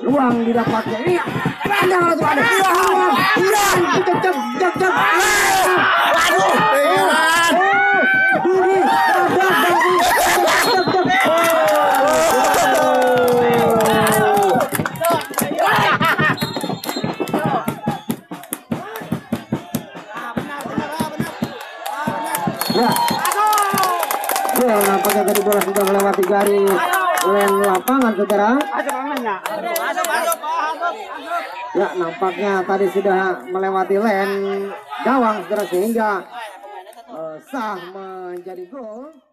Peluang didapatnya. Iya. Ada tuh ada. Jep. Waduh, Iwan. Budi ya, nampaknya tadi bola sudah melewati garis len lapangan, saudara. Ya, nampaknya tadi sudah melewati len gawang, saudara, sehingga sah menjadi gol.